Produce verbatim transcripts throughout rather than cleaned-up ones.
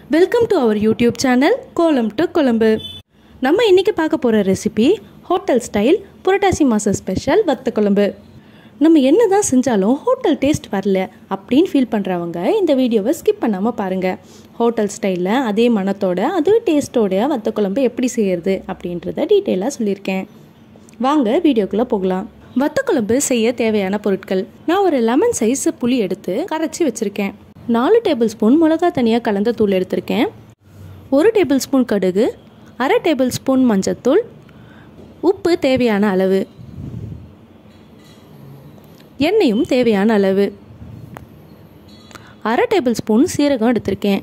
Welcome to our YouTube channel Kolam to kozhambu. நம்ம இன்றைக்கி பார்க்க போகிற ரெசிபி ஹோட்டல் ஸ்டைல் புரட்டாசி மாதம் ஸ்பெஷல் வத்த குழம்பு. நம்ம என்ன தான் செஞ்சாலும் ஹோட்டல் டேஸ்ட் வரல அப்படின்னு ஃபீல் பண்ணுறவங்க இந்த வீடியோவை ஸ்கிப் பண்ணாமல் பாருங்கள். ஹோட்டல் ஸ்டைலில் அதே மணத்தோட அதே டேஸ்ட்டோடைய வத்த குழம்பு எப்படி செய்கிறது அப்படின்றத டீட்டெயிலாக சொல்லியிருக்கேன். வாங்க வீடியோக்குள்ளே போகலாம். வத்த குழம்பு செய்ய தேவையான பொருட்கள்: நான் ஒரு லெமன் சைஸ் புளி எடுத்து கரைச்சி வச்சுருக்கேன். நாலு டேபிள் ஸ்பூன் மிளகா தனியாக கலந்த தூள் எடுத்திருக்கேன். ஒரு டேபிள் ஸ்பூன் கடுகு, அரை டேபிள் ஸ்பூன் மஞ்சத்தூள், உப்பு தேவையான அளவு, எண்ணெயும் தேவையான அளவு, அரை டேபிள் ஸ்பூன் சீரகம் எடுத்திருக்கேன்.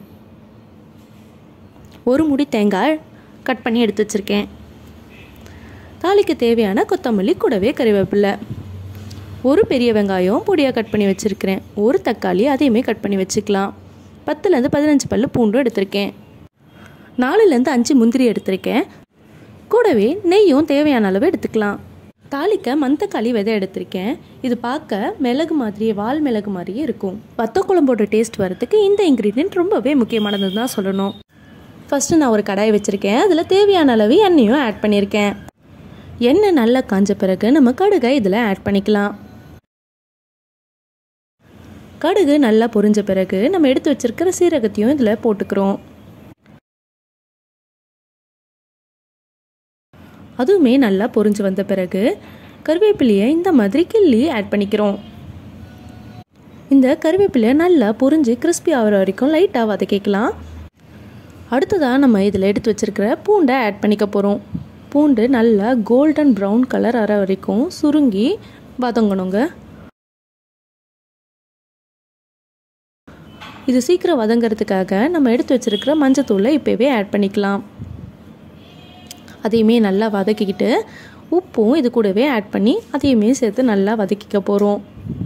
ஒரு முடி தேங்காய் கட் பண்ணி எடுத்து வச்சுருக்கேன். தாளிக்கு தேவையான கொத்தமல்லி, கூடவே கறிவேப்பிலை, ஒரு பெரிய வெங்காயம் பொடியாக கட் பண்ணி வச்சுருக்கிறேன். ஒரு தக்காளி அதையுமே கட் பண்ணி வச்சுக்கலாம். பத்துலேருந்து பதினஞ்சு பல் பூண்டும் எடுத்திருக்கேன். நாலுலேருந்து அஞ்சு முந்திரி எடுத்திருக்கேன். கூடவே நெய்யும் தேவையான அளவு எடுத்துக்கலாம். தாளிக்க மந்தக்காளி விதை எடுத்திருக்கேன். இது பார்க்க மிளகு மாதிரியே, வால் மிளகு மாதிரியே இருக்கும். வத்த குழம்போட டேஸ்ட் வரதுக்கு இந்த இன்க்ரீடியன்ட் ரொம்பவே முக்கியமானது தான் சொல்லணும். ஃபஸ்ட்டு நான் ஒரு கடாயை வச்சுருக்கேன். அதில் தேவையான அளவு எண்ணெயும் ஆட் பண்ணியிருக்கேன். எண்ணெய் நல்லா காஞ்ச பிறகு நம்ம கடுகை இதில் ஆட் பண்ணிக்கலாம். கடுகு நல்லா பொரிஞ்ச பிறகு நம்ம எடுத்து வச்சிருக்கிற சீரகத்தையும் இதில் போட்டுக்கிறோம். அதுவுமே நல்லா பொரிஞ்சு வந்த பிறகு கருவேப்பிலையை இந்த மாதிரி கிள்ளி ஆட் பண்ணிக்கிறோம். இந்த கருவேப்பிலையை நல்லா பொரிஞ்சு கிறிஸ்பி ஆகிற வரைக்கும் லைட்டாக வதக்கிக்கலாம். அடுத்ததாக நம்ம இதில் எடுத்து வச்சிருக்கிற பூண்டை ஆட் பண்ணிக்க போகிறோம். பூண்டு நல்லா கோல்டன் ப்ரௌன் கலர் ஆகிற வரைக்கும் சுருங்கி வதங்கணுங்க. இது சீக்கிரம் வதங்கிறதுக்காக நம்ம எடுத்து வச்சிருக்கிற மஞ்சத்தூளை இப்போவே ஆட் பண்ணிக்கலாம். அதையுமே நல்லா வதக்கிக்கிட்டு உப்பும் இது கூடவே ஆட் பண்ணி அதையுமே சேர்த்து நல்லா வதக்கிக்க போகிறோம்.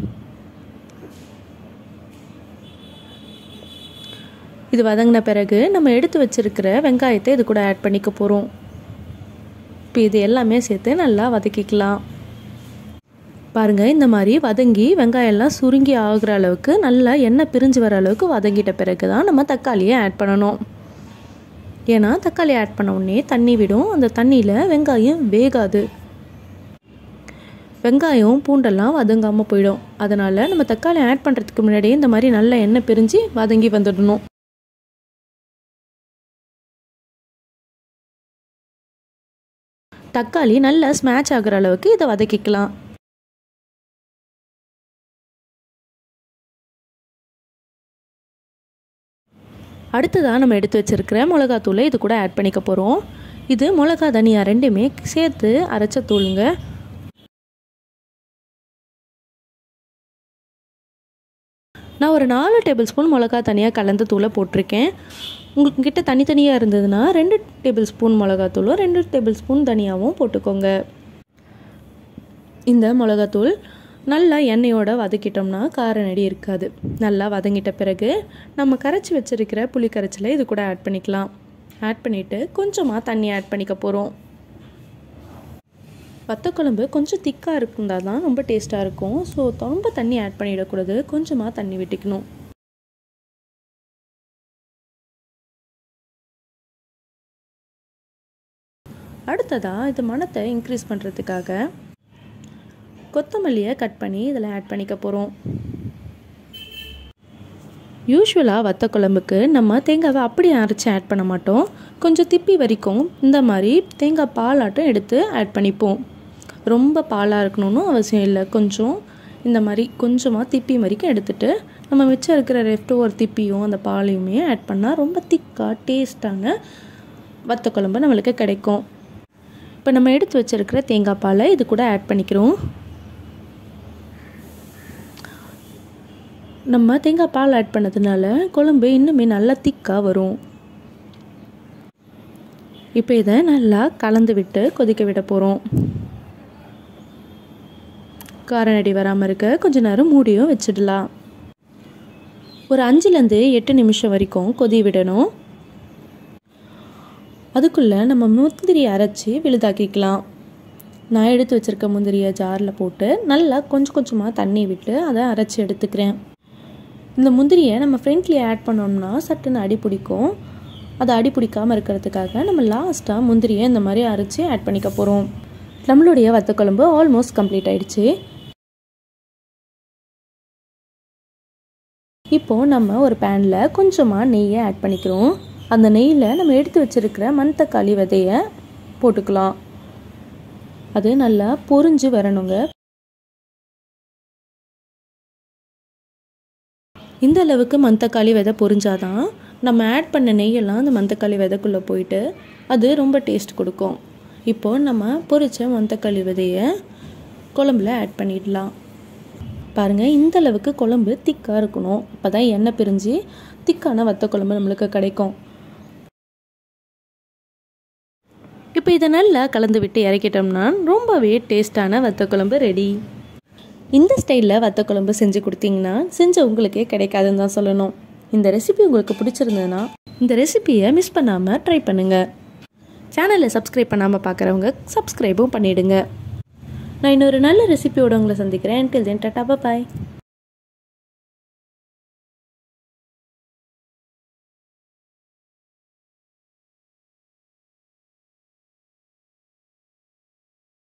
இது வதங்கின பிறகு நம்ம எடுத்து வச்சிருக்கிற வெங்காயத்தை இது கூட ஆட் பண்ணிக்க போகிறோம். இப்போ இது எல்லாமே சேர்த்து நல்லா வதக்கிக்கலாம். பாருங்கள், இந்த மாதிரி வதங்கி வெங்காயம்லாம் சுருங்கி ஆகிற அளவுக்கு நல்லா எண்ணெய் பிரிஞ்சு வர அளவுக்கு வதங்கிட்ட பிறகு தான் நம்ம தக்காளியை ஆட் பண்ணணும். ஏன்னா தக்காளி ஆட் பண்ண உடனே தண்ணி விடும். அந்த தண்ணியில் வெங்காயம் வேகாது, வெங்காயம் பூண்டெல்லாம் வதங்காமல் போயிடும். அதனால் நம்ம தக்காளி ஆட் பண்ணுறதுக்கு முன்னாடியே இந்த மாதிரி நல்லா எண்ணெய் பிரிஞ்சு வதங்கி வந்துடணும். தக்காளி நல்லா ஸ்மாஷ் ஆகிற அளவுக்கு இதை வதக்கிக்கலாம். அடுத்ததாக நம்ம எடுத்து வச்சிருக்கிற மிளகாத்தூளை இது கூட ஆட் பண்ணிக்க போகிறோம். இது மிளகா தனியா ரெண்டுமே சேர்த்து அரைச்ச தூளுங்க. நான் ஒரு நாலு டேபிள் ஸ்பூன் மிளகா தனியாக கலந்த தூளை போட்டிருக்கேன். உங்களுக்கு கிட்ட தனித்தனியாக இருந்ததுன்னா ரெண்டு டேபிள் ஸ்பூன் மிளகாத்தூளும் ரெண்டு டேபிள் ஸ்பூன் தனியாகவும் போட்டுக்கோங்க. இந்த மிளகாத்தூள் நல்லா எண்ணெயோடு வதக்கிட்டோம்னா கார நடி இருக்காது. நல்லா வதங்கிட்ட பிறகு நம்ம கரைச்சி வச்சுருக்கிற புளி கரைச்சலை இது கூட ஆட் பண்ணிக்கலாம். ஆட் பண்ணிவிட்டு கொஞ்சமாக தண்ணி ஆட் பண்ணிக்க போகிறோம். வத்த குழம்பு கொஞ்சம் திக்காக இருந்தால் தான் ரொம்ப டேஸ்ட்டாக இருக்கும். ஸோ ரொம்ப தண்ணி ஆட் பண்ணிடக்கூடாது, கொஞ்சமாக தண்ணி விட்டுக்கணும். அடுத்ததாக இது மணத்தை இன்க்ரீஸ் பண்ணுறதுக்காக கொத்தமல்லியை கட் பண்ணி இதில் ஆட் பண்ணிக்க போகிறோம். யூஸ்வலாக வத்த குழம்புக்கு நம்ம தேங்காவை அப்படியே அரைச்சி ஆட் பண்ண மாட்டோம். கொஞ்சம் திப்பி வரைக்கும் இந்த மாதிரி தேங்காய் பாலாட்டம் எடுத்து ஆட் பண்ணிப்போம். ரொம்ப பாலாக இருக்கணும்னு அவசியம் இல்லை. கொஞ்சம் இந்த மாதிரி கொஞ்சமாக திப்பி வரைக்கும் எடுத்துகிட்டு நம்ம மிச்சம் இருக்கிற லெஃப்ட் ஓவர் திப்பியும் அந்த பாலையுமே ஆட் பண்ணால் ரொம்ப திக்காக டேஸ்டான வத்த குழம்பு நம்மளுக்கு கிடைக்கும். இப்போ நம்ம எடுத்து வச்சுருக்கிற தேங்காய் பாலை இது கூட ஆட் பண்ணிக்கிறோம். நம்ம தேங்காய் பால் ஆட் பண்ணதுனால குழம்பு இன்னுமே நல்லா திக்காக வரும். இப்போ இதை நல்லா கலந்து விட்டு கொதிக்க விட போகிறோம். காரநடி வராமல் இருக்க கொஞ்ச நேரம் மூடியும் வச்சிடலாம். ஒரு அஞ்சுலேருந்து எட்டு நிமிஷம் வரைக்கும் கொதி விடணும். அதுக்குள்ளே நம்ம முந்திரி அரைச்சி விழுதாக்கிக்கலாம். நான் எடுத்து வச்சுருக்க முந்திரியை ஜாரில் போட்டு நல்லா கொஞ்சம் கொஞ்சமாக தண்ணி விட்டு அதை அரைச்சி எடுத்துக்கிறேன். இந்த முந்திரியை நம்ம ஃப்ரெண்ட்லி ஆட் பண்ணோம்னா சட்டுன்னு அடி பிடிக்கும். அதை அடி பிடிக்காமல் இருக்கிறதுக்காக நம்ம லாஸ்ட்டாக முந்திரியை இந்த மாதிரி அரைச்சி ஆட் பண்ணிக்க போகிறோம். நம்மளுடைய வத்தக்குழம்பு ஆல்மோஸ்ட் கம்ப்ளீட் ஆயிடுச்சு. இப்போது நம்ம ஒரு பேனில் கொஞ்சமாக நெய்யை ஆட் பண்ணிக்கிறோம். அந்த நெய்யில் நம்ம எடுத்து வச்சுருக்கிற மணத்தக்காளி விதையை போட்டுக்கலாம். அது நல்லா பொரிஞ்சு வரணுங்க. இந்த அளவுக்கு மணத்தக்காளி விதை பொரிஞ்சாதான் நம்ம ஆட் பண்ண நெய்யெல்லாம் அந்த மணத்தக்காளி விதைக்குள்ளே போயிட்டு அது ரொம்ப டேஸ்ட் கொடுக்கும். இப்போது நம்ம பொரித்த மணத்தக்காளி விதையை குழம்புல ஆட் பண்ணிடலாம். பாருங்கள், இந்த அளவுக்கு குழம்பு திக்காக இருக்கணும். அப்போ தான் எண்ணெய் பிரிஞ்சு திக்கான வத்த குழம்பு நம்மளுக்கு கிடைக்கும். இப்போ இதை நல்லா கலந்து விட்டு இறக்கிட்டோம்னா ரொம்பவே டேஸ்டான வத்த குழம்பு ரெடி. இந்த ஸ்டைலில் வத்த குழம்பு செஞ்சு கொடுத்தீங்கன்னா செஞ்ச உங்களுக்கே கிடைக்காதுன்னு தான் சொல்லணும். இந்த ரெசிபி உங்களுக்கு பிடிச்சிருந்ததுன்னா இந்த ரெசிபியை மிஸ் பண்ணாமல் ட்ரை பண்ணுங்கள். சேனலை சப்ஸ்கிரைப் பண்ணாமல் பார்க்குறவங்க சப்ஸ்கிரைபும் பண்ணிவிடுங்க. நான் இன்னொரு நல்ல ரெசிபியோடு உங்களை சந்திக்கிறேன். Until then, டாடா, பாய்.